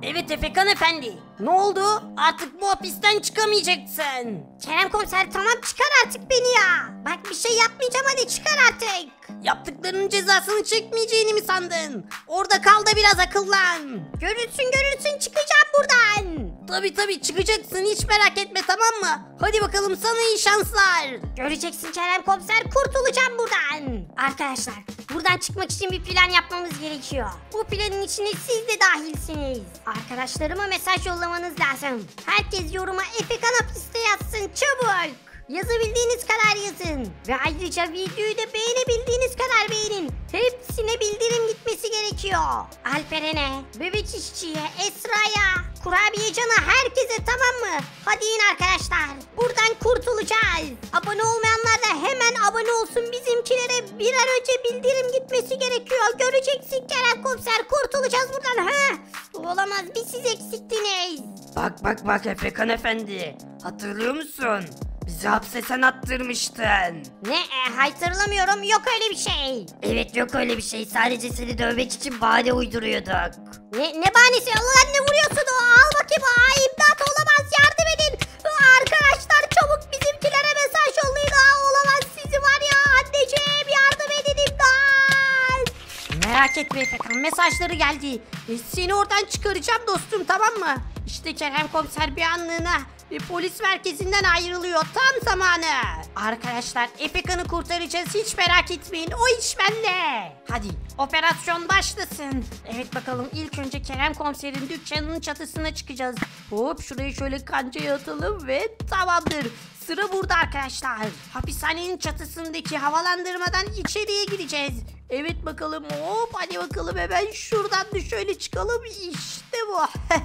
Evet Efekan efendi. Ne oldu? Artık bu hapisten çıkamayacaksın. Kerem komiser tamam çıkar artık beni ya. Bak bir şey yapmayacağım hadi çıkar artık. Yaptıklarının cezasını çekmeyeceğini mi sandın? Orada kal da biraz akıllan. Görürsün çıkacağım buradan. Tabii çıkacaksın, hiç merak etme, tamam mı? Hadi bakalım, sana iyi şanslar. Göreceksin Kerem komiser, kurtulacağım buradan. Arkadaşlar buradan çıkmak için bir plan yapmamız gerekiyor. Bu planın içine siz de dahilsiniz. Arkadaşlarıma mesaj yollamanız lazım. Herkes yoruma Efekan hapiste yazsın çabuk. Yazabildiğiniz kadar yazın. Ve ayrıca videoyu da beğenebildiğiniz kadar beğenin. Hepsine bildirim gitmesi gerekiyor. Alperen'e, Bebek İşçi'ye, Esra'ya, Kurabiye Can'a, herkese, tamam mı? Hadi in arkadaşlar. Buradan kurtulacağız. Abone olmayanlar da hemen abone olsun. Bizimkilere bir an önce bildirim gitmesi gerekiyor. Göreceksin Kerem komiser, kurtulacağız buradan. Olamaz, bir siz eksiktiniz. Bak Efekan efendi. Hatırlıyor musun? Bizi hapse sen attırmıştın. Ne? Hatırlamıyorum. Yok öyle bir şey. Evet, yok öyle bir şey. Sadece seni dövmek için bahane uyduruyorduk. Ne bahanesi? Allah, ne vuruyorsun? Al bakayım. İmdat, olamaz, yardım edin. Arkadaşlar çabuk bizimkilere mesaj yollayın. Olamaz, sizi var ya, anneciğim yardım edin, imdat. Merak etme Efekan, mesajları geldi. Seni oradan çıkaracağım dostum, tamam mı? İşte Kerem komiser bir anlığına polis merkezinden ayrılıyor, tam zamanı. Arkadaşlar Efekan'ı kurtaracağız, hiç merak etmeyin, o iş bende. Hadi operasyon başlasın. Evet bakalım, ilk önce Kerem komiserin dükkanının çatısına çıkacağız. Hop, şurayı şöyle kancaya atalım ve tamamdır. Sıra burada arkadaşlar. Hapishanenin çatısındaki havalandırmadan içeriye gireceğiz. Evet bakalım, hop, hadi bakalım, hemen şuradan da şöyle çıkalım. İşte bu.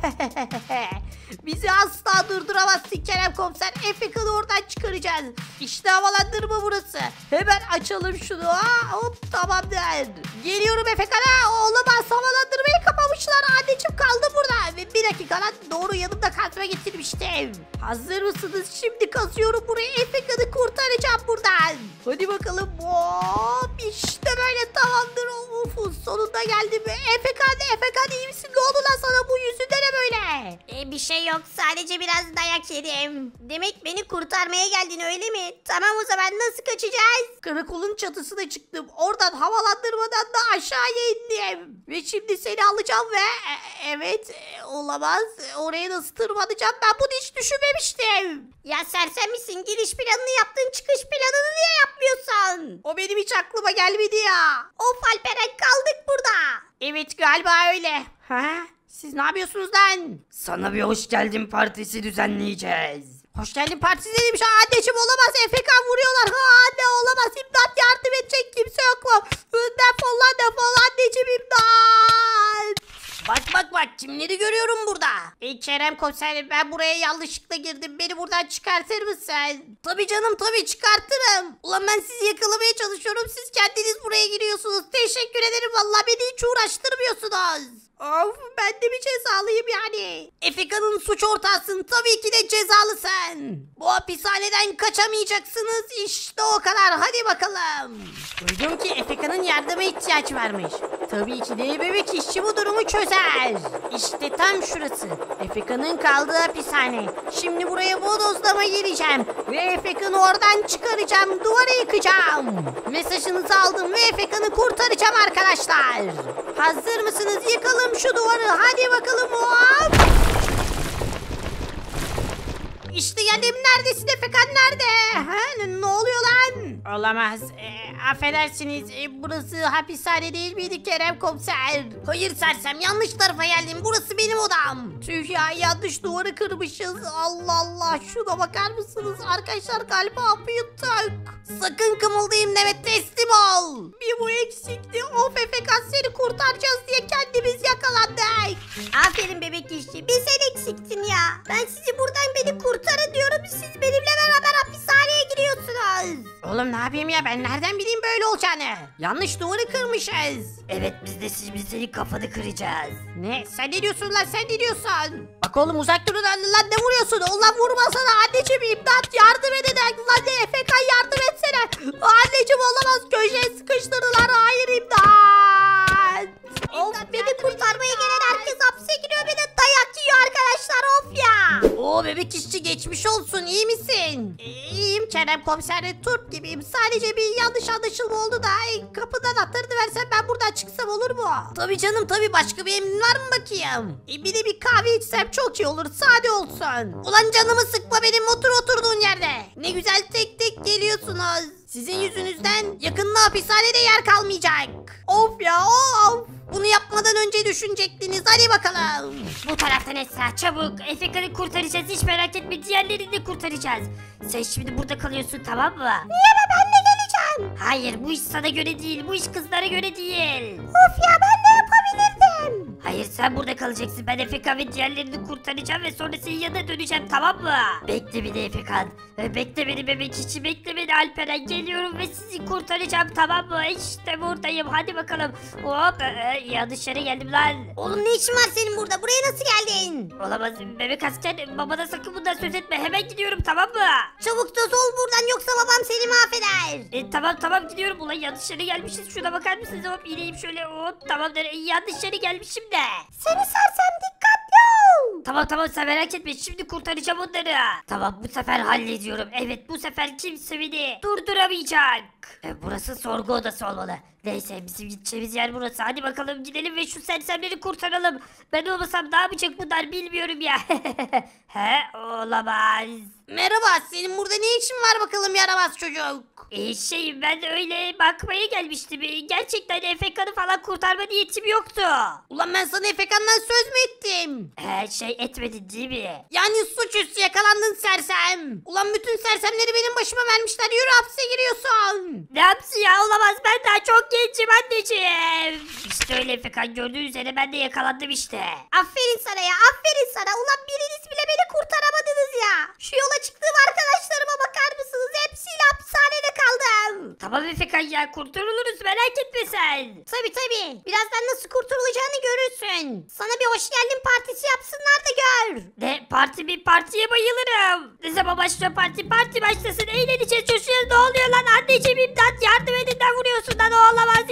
Bizi asla durduramazsın Kerem komiser. Efekan'ı oradan çıkaracağız. İşte havalandırma burası. Hemen açalım şunu. Hop, tamamdır. Geliyorum Efekan'a. Olamaz, havalandırmayı kapamışlar. Anneciğim kaldı burada. Ve bir dakikadan doğru yanımda kazma getirmiştim. Hazır mısınız? Şimdi kazıyorum burayı. Efekan'ı kurtaracağım buradan. Hadi bakalım. Hop, işte böyle, tamamdır. Uf, sonunda geldim. Efekan iyi misin? Ne oldu lan sana, bu yüzünde ne böyle? Bir şey yok, sadece biraz dayak yedim. Demek beni kurtarmaya geldin öyle mi? Tamam, o zaman nasıl kaçacağız? Karakolun çatısına çıktım. Oradan havalandırmadan da aşağıya indim. Ve şimdi seni alacağım ve evet, olamaz. Oraya nasıl tırmanacağım? Ben bunu hiç düşünmemiştim. Ya sersem misin? Giriş planını yaptın, çıkış planını niye yapmıyorsun? O benim hiç aklıma gelmedi ya. Of Alperen, kaldık burada. Evet, galiba öyle. Siz ne yapıyorsunuz lan? Sana bir hoş geldin partisi düzenleyeceğiz. Hoş geldin partisi neymiş? Anneciğim olamaz, Efekan vuruyorlar. Anne olamaz, imdat, yardım edecek kimse yok mu? Defol lan, defol anneciğim, imdat. Bak kimleri görüyorum burada. Kerem komiser, ben buraya yanlışlıkla girdim. Beni buradan çıkartır mısın? Tabii canım, tabii çıkartırım. Ulan ben sizi yakalamaya çalışıyorum. Siz kendiniz buraya giriyorsunuz. Teşekkür ederim, vallahi beni hiç uğraştırmıyorsunuz. Of, ben de bir cezalıyım yani. Efekan'ın suç ortağısın, tabii ki de cezalısın. Bu hapishaneden kaçamayacaksınız, işte o kadar, hadi bakalım. Duydum ki Efekan'ın yardıma ihtiyacı varmış. Tabii ki de Bebek İşçi bu durumu çözer. İşte tam şurası, Efekan'ın kaldığı hapishane. Şimdi buraya bodozlama gireceğim ve Efekan'ı oradan çıkaracağım, duvarı yıkacağım. Mesajınızı aldım ve Efekan'ı kurtaracağım arkadaşlar. Hazır mısınız? Yıkalım şu duvarı, hadi bakalım. Hop. İşte geldim. Neredesin Efekan, nerede? Ne oluyor lan? Olamaz. Affedersiniz, burası hapishane değil miydi Kerem komiser? Hayır sersem, yanlış tarafa geldim. Burası benim odam. Tüh ya, yanlış duvarı kırmışız. Allah Allah, şuna bakar mısınız? Arkadaşlar galiba hapı yuttuk. Sakın kımıldayım deme, teslim ol. Bir bu eksikti. Of Efekan, seni kurtaracağız diye kendimiz yakalandık. Aferin Bebek İşçi, bir sen eksiktin ya. Ben sizi buradan, beni kurtarın diyorum. Siz benimle beraber hapishaneye giriyorsunuz. Oğlum ne yapayım ya, ben nereden bileyim böyle olacağını? Yanlış duvarı kırmışız. Evet, biz senin kafanı kıracağız. Ne? Sen ne diyorsun lan, sen ne diyorsun? Bak oğlum, uzak durun lan, ne vuruyorsun? Ulan vurmasana anneciğim, imdat, yardım edin. Lan ne, Efekan yardım etsene. Anneciğim olamaz, köşeye sıkıştırdılar, hayır, imdat. Of, beni kurtarmaya gelen herkes hapse giriyor, bir de dayak O bebek işçi geçmiş olsun, iyi misin? İyiyim Kerem komiser, turp gibiyim. Sadece bir yanlış anlaşılma oldu da kapıdan anahtarını versen ben buradan çıksam olur mu? Tabii canım tabii, başka bir emrin var mı bakayım? Bir de bir kahve içsem çok iyi olur, sade olsun. Ulan canımı sıkma benim, oturduğun yerde. Ne güzel tek tek geliyorsunuz. Sizin yüzünüzden yakında hapishanede yer kalmayacak. Of ya of. Bunu yapmadan önce düşünecektiniz. Hadi bakalım. Bu taraftan Esra, çabuk. Efekan'ı kurtaracağız, hiç merak etme, diğerlerini de kurtaracağız. Sen şimdi burada kalıyorsun, tamam mı? Niye be, ben de geleceğim. Hayır, bu iş sana göre değil, bu iş kızlara göre değil. Of ya, ben de yapabilirdim. Hayır, sen burada kalacaksın. Ben Efekan ve diğerlerini kurtaracağım ve sonra senin yanına döneceğim, tamam mı? Bekle beni Efekan. Bekle beni bebek içi, bekle beni Alperen. Geliyorum ve sizi kurtaracağım, tamam mı? İşte buradayım, hadi bakalım. Hop, ya dışarı geldim lan. Oğlum ne işin var senin burada? Buraya nasıl geldin? Olamaz bebek asker, babana sakın bundan söz etme. Hemen gidiyorum, tamam mı? Çabuk da ol buradan, yoksa babam seni mahveder. Tamam gidiyorum. Ulan yanlış yere gelmişiz. Şuna bakar mısınız? Hop ineyim şöyle. Hop tamamdır. Yanlış yere gelmişim de. Seni sersem, dikkatli ol. Tamam sen merak etme. Şimdi kurtaracağım onları. Tamam, bu sefer hallediyorum. Evet, bu sefer kimse beni durduramayacak. Burası sorgu odası olmalı. Neyse, bizim gideceğimiz yer burası. Hadi bakalım gidelim ve şu sersemleri kurtaralım. Ben olmasam ne yapacak bunlar bilmiyorum ya. He, olamaz. Merhaba, senin burada ne işin var bakalım yaramaz çocuk? Ben de öyle bakmaya gelmiştim. Gerçekten Efekan'ı falan kurtarma niyetim yoktu. Ulan ben sana Efekan'dan söz mü ettim? Etmedin değil mi? Yani suçüstü yakalandın sersem. Ulan bütün sersemleri benim başıma vermişler. Yürü, hapse giriyorsun. Ne yapsın ya, olamaz, ben daha çok gencim anneciğim. İşte öyle Efekan, gördüğün üzere ben de yakalandım işte. Aferin sana ya, aferin sana. Ulan biriniz bile beni kurtaramadınız ya. Şu yola çıktığım arkadaşlarıma bakar mısınız? Hepsiyle hapishanede kaldım. Tamam Efekan ya, kurtuluruz, merak etme sen. Tabii. Birazdan nasıl kurtulacağını görürsün. Sana bir hoş geldin partisi yapsınlar da gör. Ne parti mi? Partiye bayılırım. Ne zaman başlıyor parti? Parti başlasın, eğleneceğiz, coşuyoruz. Ne oluyor lan anneciğim, imdat, yardım edin, ne vuruyorsun lan, olamaz,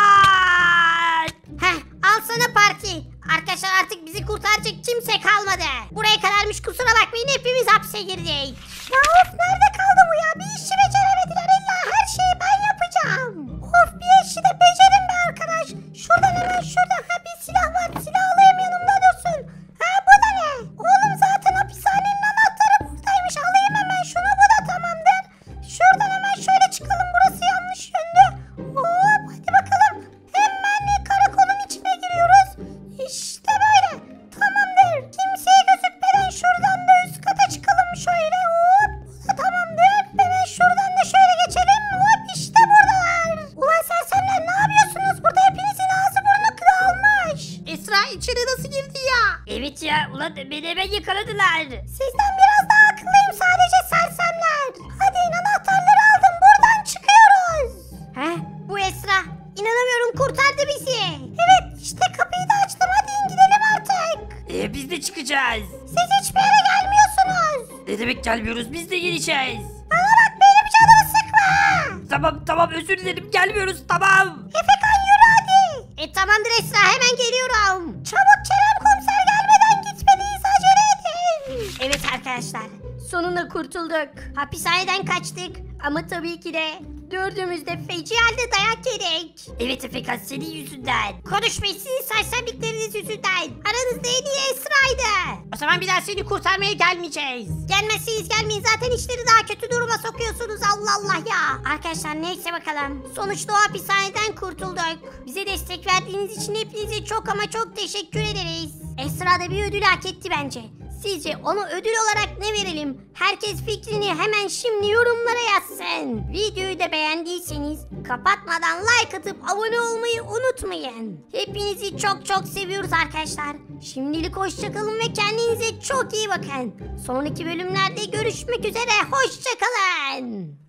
imdat. Heh, al sana parti. Arkadaşlar, artık bizi kurtaracak kimse kalmadı. Buraya kadarmış, kusura bakmayın, hepimiz hapse girdik. Ya of, nerede kaldı bu ya? Bir işi beceremediler, illa her şeyi ben yapacağım. Of, bir işi de becerin be arkadaş. Şuradan hemen şurada bir silah var, silah alayım yanımda dursun. Ha, bu da ne? Oğlum zaten hapishanenin anahtarı buradaymış, alayım hemen şunu, bu da tamamdır. Şuradan hemen şöyle çıkalım, burası yanlış yöndü. Hop, hadi bakalım. Hemen karakolun içine giriyoruz. İşte böyle. Tamamdır. Kimseye gözükmeden şuradan da üst kata çıkalım şöyle. Hop. Bu da tamamdır. Hemen şuradan da şöyle geçelim. Hop, işte buradalar. Ulan sersemler, ne yapıyorsunuz? Burada hepinizin ağzı burnu dağılmış. Esra içeri nasıl girdi ya? Evet ya, ulan beni hemen yakaladılar. Sizden biraz daha akıllıyım sadece sersemler. Hadi anahtarları aldım, buradan çıkıyoruz. Heh, bu Esra. İnanamıyorum, kurtardı bizi. Evet, işte kapıyı da açtım, hadi gidelim artık. Biz de çıkacağız. Siz hiçbir yere gelmiyorsunuz. Ne demek gelmiyoruz, biz de geleceğiz. Bana bak, benim canımı sıkma. Tamam, özür dilerim, gelmiyoruz, tamam. Efekan, yürü hadi. Tamamdır Esra, hemen geliyorum. Çabuk, Kerem komiser gelmeden gitmeliyiz, acele edin. Evet arkadaşlar, sonunda kurtulduk. Hapishaneden kaçtık ama tabii ki de dördümüz de feci halde dayak yedik. Evet Efekan, senin yüzünden. Konuşmayın, sizin sersemlikleriniz yüzünden. Aranızda en iyi Esra'ydı. O zaman bir daha seni kurtarmaya gelmeyeceğiz. Gelmezseniz gelmeyin, zaten işleri daha kötü duruma sokuyorsunuz, Allah Allah ya. Arkadaşlar, neyse bakalım. Sonuçta o hapishaneden kurtulduk. Bize destek verdiğiniz için hepinize çok ama çok teşekkür ederiz. Esra da bir ödül hak etti bence. Sizce ona ödül olarak ne verelim? Herkes fikrini hemen şimdi yorumlara yazsın. Videoyu da beğendiyseniz kapatmadan like atıp abone olmayı unutmayın. Hepinizi çok çok seviyoruz arkadaşlar. Şimdilik hoşçakalın ve kendinize çok iyi bakın. Sonraki bölümlerde görüşmek üzere. Hoşçakalın.